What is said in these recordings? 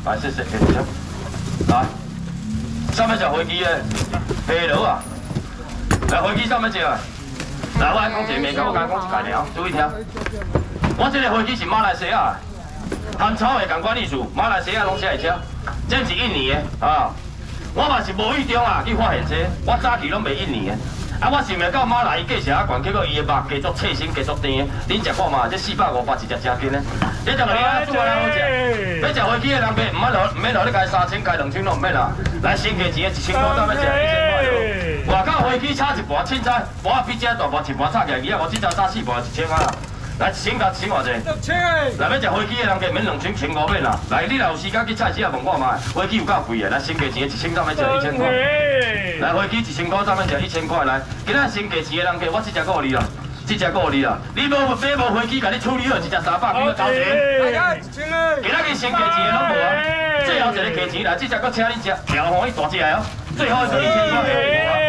来，谢谢，谢谢。来，上面只飞机的飞螺啊，来飞机上面只啊。来，我爱讲一个名，我讲一概尔，注意听。我这个飞机是马来西亚，汉草的共款意思，马来西亚拢写会车，这是印尼的啊。我嘛是无意中啊去发现这，我早期拢袂印尼的。 啊！我想袂到马来伊价钱啊悬，结果伊的肉加足脆身，加足甜。恁食看嘛？这400、500一只真紧的。这食个你啊，煮啊好食。要食飞机的人别唔免落你加3000、加2000拢唔免啦。来新价钱的1000块，咱要食1000块咯。外口飞机差一盘，凊彩盘比这大盘一盘差起来，伊啊无这只差4盘1000块啦。来1000加1000偌济？6000。来要食飞机的人加免2000、1500免啦。来你若有时间去菜市啊问看嘛，飞机有够贵的。来新价钱的1000，咱要食1000块。 来飞机1000块，咱们食1000块来。今仔新价钱的人客，我这只够你啦，这只够你啦。你买无飞机，甲你处理好，一只300几个交钱。今仔日新价钱的拢无啊。最后一个价钱来，这只搁请你食，条红一大只哦。最后一个1000块的无啊。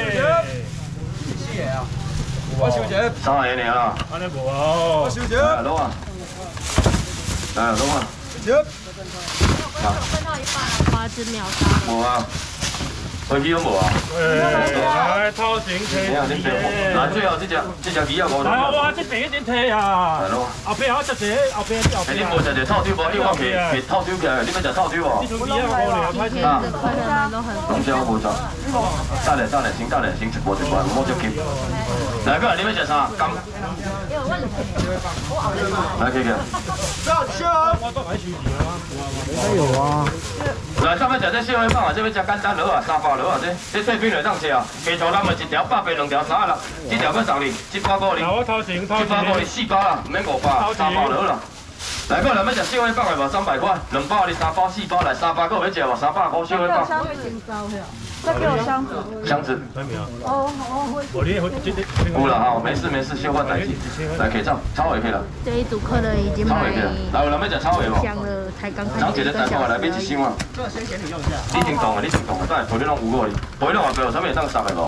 我收钱。3个尔啦。安尼无哦。我收钱。来攞啊！来攞啊！收。 分到一半，花枝秒杀。 无啊。 飞机都无啊！ 来，套型车。 来，最后这只鱼啊，我。 来，我这边一点退啊。 来咯。 后边我食者，后边。 你无食着臭酒无？你我摕臭酒起来，你要食臭酒无？ 啊。 东西我无做。等下，先等下，先一波，唔好着急。来，过来，你要食啥？甘。来，去。 我都爱收钱啊。没有啊。 来，上面食这小尾棒啊，这要食简单螺啊，300螺啊，这细边来当吃啊。加粗咱们一条100、2条36，这条搁送你，700块哩。 我掏钱，700 块哩，4包啦，唔免500，300螺啦。来，过来要食小尾棒的无300块，2包哩3包4包来300个要食无300块小尾棒。 再给我箱子。 箱子。 哦。 有啦哈，没事，小款代志。来，可以炒尾可以了。 这一组客人已经买。 来，有人要食炒尾无？ 香了，才刚开始。 人一个带过来买1箱啊。 这先给你用一下。 你先讲啊，等下陪你拢有个哩。陪你外边有啥物会当杀的无？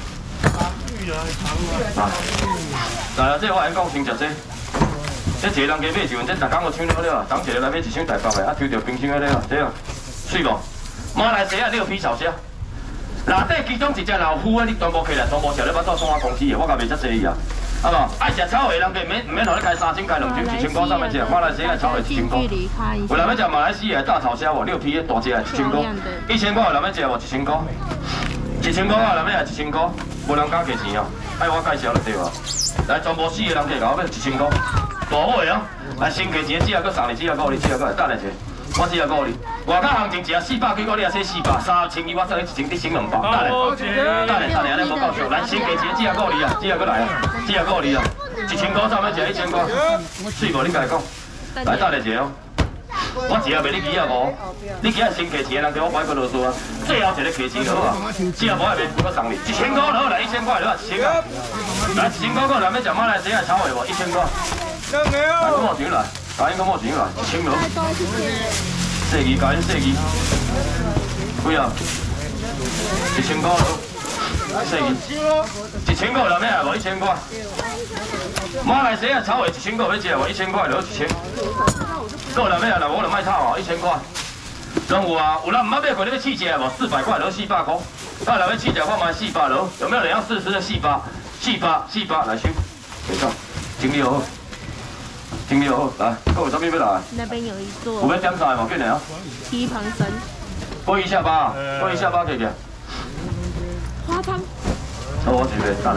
来，这我先讲先食这。这一个人加买一份，这逐工有抢了了，当一个来买1箱台北的，啊抽到冰箱的了，这个水无？马来西亚6批炒虾。 内底其中一只老虎啊，你全部起来，全部食咧，巴肚送我公司的，我甲袂遮济伊啊，好无？爱食炒的人家免互你加3000、加2000、1000块上面食，马来西亚炒的1000块。有人要食马来西亚大炒虾无？6批的大只的1000块，1000块有人要食无？1000块，1000块有人要食1000块，无人敢价钱哦，爱我介绍就对啊。来，全部4个人加甲我要1000块，大尾哦。来，新价钱只啊，搁送你，只啊，搁你，只啊，搁来等下者。 我只要5哩，外口行情只400几块，你也说400，3000我送你1千，你省200，等下，安尼无够俗。来，新价钱只要5哩啊，只要搁来啊，只要5哩啊，1000块上面食1000块，水无？你家己讲，来等下者哦。我只要卖你2啊5，你今日新价钱的人叫我买个螺丝啊，最后一个价钱落啊，只要无也袂我送你1000块落来1000块落啊，1000啊，来1000块个人要食马来西亚炒的无？1000块，来跟我钱来。 加因跟我钱来，1000落。4支加因4支，几啊？1000块落，4支，1000块有人要无？1000块。马来西亚炒的1000块要食无？1000块落1000。有人要，我就卖炒哦，1000块。拢有啊，有人唔捌买过，你要试食无？400块落400块。啊，人要试食看卖400落，有没有人要试吃的400来收，没错，整理好。 清理好，来，还有啥物要来？ 那边有一座。 有要点啥无？紧来啊！ 蹄膀参。 过一下巴，过一下巴，给。 花汤。 好，我准备，等下。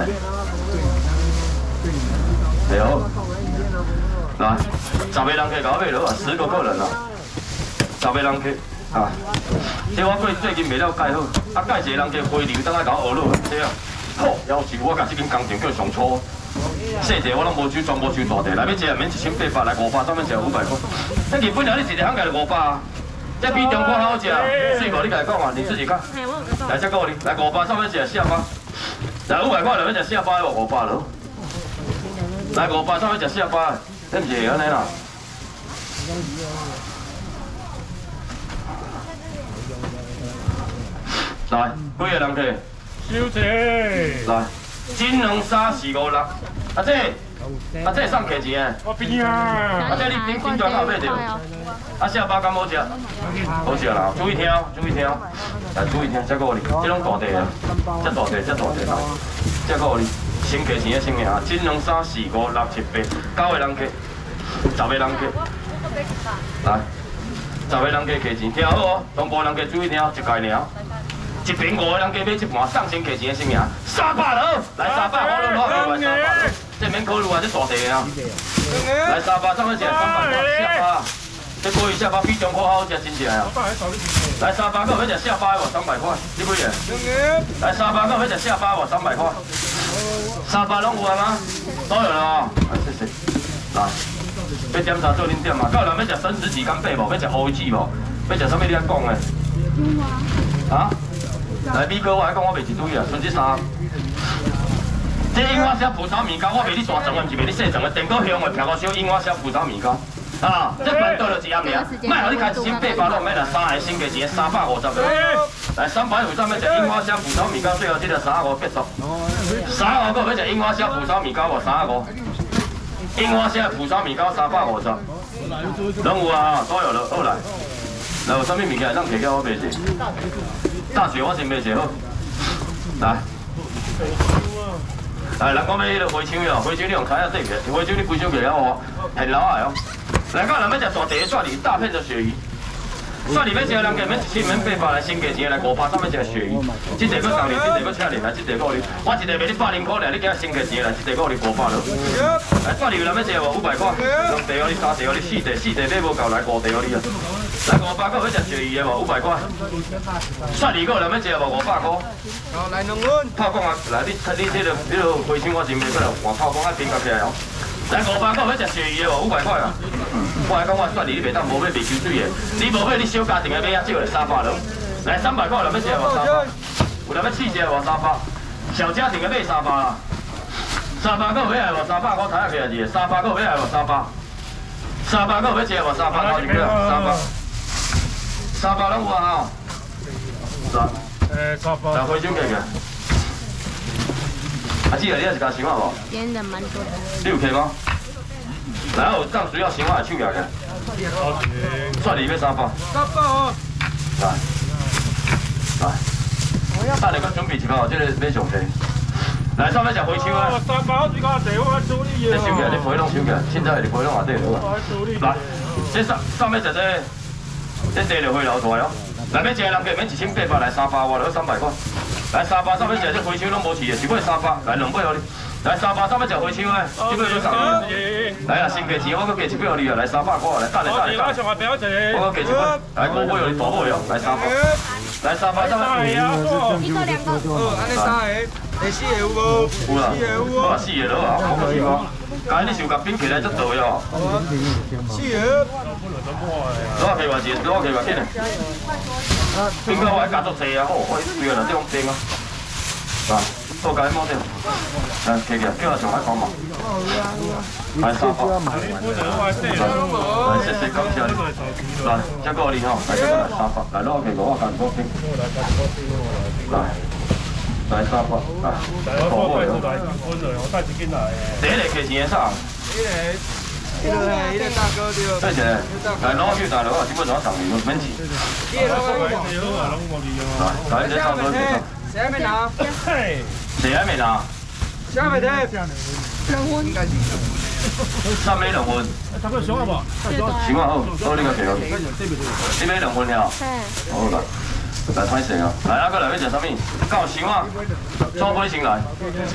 对好。来，10个人客搞买落啊，10个客人啊，10个人客啊。这我最近卖了介好，啊，介一个人客回流，等下搞学落，对啊。好，要是我甲这间工厂叫上粗。 细者我拢无收，全部收大地。来要食也免1800，来500，上面食500块。那日本人你一个行价就500啊，这比中国好食。水无你家己讲嘛，你自己看。来这个你，来500，上面食400。来500块，来要食400无？500了。来500，上面食400，这唔是安尼啦。来，几个人客？ 收钱。 来。 金龙沙4、5、6，啊这送客钱诶。 我边啊。 啊这你平常有买着？ 啊，下巴敢好食？好食啦，注意听，注意听，来注意听，这个你，这种大地啊，这大地，这大地来，这个你，先价钱的先名，1、2、3、4、5、6、7、8，9个人客，10个人客，来，10个人客价钱，听好哦，同步人客注意听，一概尔。一边5个人加买一盘送先价钱的先名，300了，来300，我都攞去来300，这免考虑啊，这大地啊，来300，怎么食300块？下巴，这过去下巴比中国好食真正啊！来300个要食下巴的无300块，你几个？来300个要食下巴无300块，300拢有啊吗？都有了哦，谢谢。来，要点啥做恁点嘛？有人要食生食鸡肝肺无？要食乌鸡无？要食啥物？你爱讲的？啊？来，米哥，我来讲，我卖一堆啊，剩这3。这樱花虾蒲烧米糕，我卖你大层的，毋是卖你细层的。电锅香的，漂高烧樱花虾蒲烧米糕。啊，这饭倒了一暗尔，卖互你开1千800咯，免啦，3个先价钱350了。来，350要食樱花虾蒲烧米糕，最后这个35结束。35个要食樱花虾蒲烧米糕无35。樱花虾蒲烧米糕350。拢有啊，都有了，好来。来，有啥物物件咱摕叫我卖者？大雪我先卖者好。来。来，人讲要迄个花枪哟，花枪你用开啊对起，花枪你规箱起了哦，很老矮哦。来，讲人要食大地的蒜泥，大片的鳕鱼。蒜泥要食人家免1千800来，先价钱来500，咱要食鳕鱼。这个搁送你，这个搁请你来，这个搁你。我一个卖你80块尔，你今先价钱来，这个搁你500了。来，蒜泥有人要食无？500块。2地互你，3地互你，4地买无够来5地互你啊。来500块要食鳕鱼的无？500块。蒜泥有人要食无？500块。 好，来2碗。 泡公啊，来你这个花枪我先卖过来，换泡公啊平夹起来哦。来500块要食鳕鱼的无？500块啊。我来讲我蒜泥你袂当无买袂收水的，你无买你小家庭的买啊，少就300了。来300块有人要食无？300。有人要试食无？300。小家庭的买300啦。300块买来无？300我睇下起来是300块买来无？300。300块要食无？300头前啊，300拢有啊吼。300。来花枪过去。啊，姊啊，你也是加箱啊无？ 今天人蛮多的。 你有客吗？来，有当需要箱啊，手举个。蒜泥要300。 300哦。 来，等下搁准备一包，这个买上济。来，上要食花枪啊。 300我最高地，我处理你收起来，你皮拢收起来，凊彩是皮拢下底落啊。来，这上要食这地就花流大哦。来，要食人家免1800来300外了300块。来300，上要食这花枪拢无饲的，一尾300，来2尾互你。来300，上要食花枪诶，这尾要送你。来啊，先价钱我搁加1尾互你啊，来300块，来等下。我搁加1尾，来5尾互你，大尾哦，来300。来300，上要。 一个2个。 安尼3个，第4个有无？ 有啦，我4个了啊，我搁4个。刚才你想甲冰起来足多哦。 4个。 攞起偌济，攞起偌紧嘞。冰到我还加足济啊，好，我对啦，这种冰啊。啊，多加一毛点。来，起起，叫我上海讲嘛。来300。来，谢谢，感谢你。来，这个你吼，来这个来300，来攞起我加多冰。来300，啊，好位哦。第一个价钱啥？ 迄个大哥对。 对者，来攞去大佬啊，基本上送你免钱。来，这差不多结束。 谁还没拿？ 谁还没拿？ 谁还没拿？ 2份。 三尾2份。 差不多上啊无？ 行啊，好，好你个摕落。你买2份了？好来。来歹势啊！来啊，搁来要食啥物？敢有箱啊？做买先来。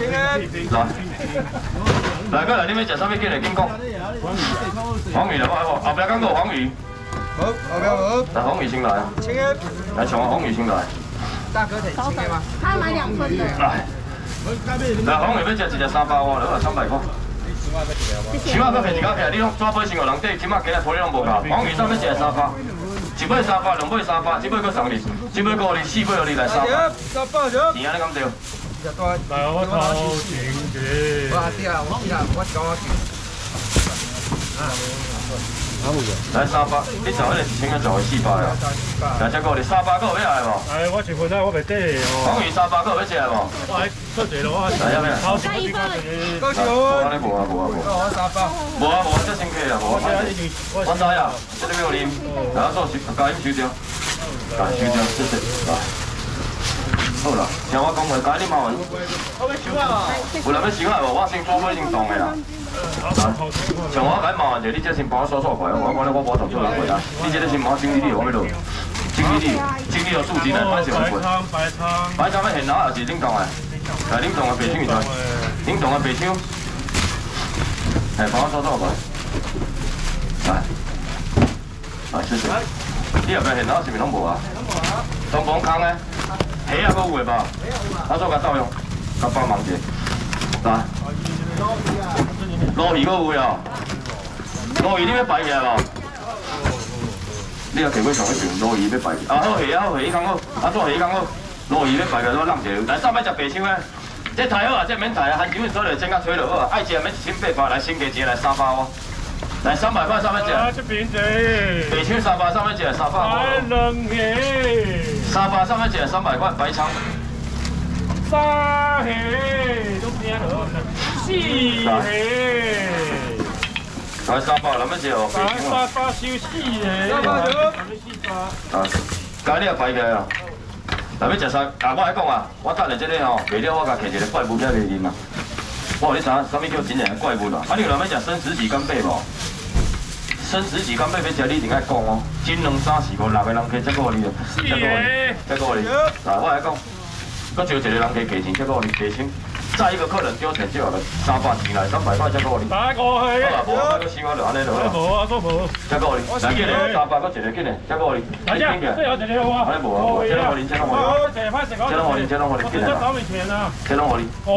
来，搁来你要食啥物？紧来紧讲。黄鱼来无？后壁敢有黄鱼？ 无，后壁无。 来黄鱼先来。来上啊，黄鱼先来。 大哥摕1个吗？ 他买2份的。 来黄鱼要食一只300块，了300块。箱啊，搁摕一家起来，你拢做买先互人底，即马今日土你拢无够。黄鱼上要食300。1尾300，2尾300，这尾搁送你，这尾搁你4尾互你来300。钱安尼敢对？ 来，我头前嘅。 我讲我来300，你找迄个1000个找个400啊。来，这个你300个要来无？ 哎，我一份啊，我袂得哦。 黄鱼300个要吃无？ 我来做一咯， 来要咩？ 好，再一份。 高兴。 无啊，无啊，无啊，无。 我300。 无啊，无啊，这先客啊，无啊。我知啊，这里要啉，然后做加饮收掉，加收掉，谢谢。好啦，听我讲话，加你麻烦。 我要收啊！ 有人要收啊无？我先做尾先动的啦。像我解麻烦者，你这先帮我扫扫快，我讲咧我无动作人回答。你这个先帮我整理理，我要落。整理有数字来，反正会过。摆餐要现拿还是冷冻的？来冷冻的白手一段，冷冻的白手。哎，帮我扫扫快。来，谢谢。你后壁现拿是咪拢无啊？东方空的。虾啊，搁有诶吧？啊，做甲斗用，甲帮忙者。来，鱸鱼搁有哦。鱸鱼你要摆起来无？你啊，摕过上一场鱸鱼要摆起。啊，好虾啊，好虾讲好，啊做虾讲好，鱸鱼要摆起来，我揽一下。来，上摆食白手诶，这抬好啊，这免抬啊，含酒所就整甲吹就好啊。爱食免1800，来先加一个来300哦。来300块上面食。 啊，这边者。 白手300上面食300。 来两个。 300上面食300块白肠。 三蟹都变了，4蟹。 来300，咱们食哦。 300收4蟹。 啊，今日也摆起来啊！咱要食啥？啊，我来讲啊，我等下这个吼，卖了我甲摕一个怪物起来卖啉啊。我有你知影，啥物叫真正的怪物啊？啊，你有人要食生食级干贝无？生食级干贝要食，你一定爱讲哦。斤2、3、4、5、6个人加才够你，才够你，才够你。来，我来讲，搁招一个人加价钱才够你，价钱。再一个客人丢钱就好了，300钱来300块才够你。 打过去。 好啦，无啊，搁收我就安尼就好啦。 无啊，都无。 才够你，来紧嘞，300搁一个紧嘞，才够你。 大家，最后一个我。 安尼无啊，无，这拢互恁，这拢互恁。 这拢互恁， 这拢互恁，这拢互恁，紧嘞。 这找你钱啊。 这拢互恁。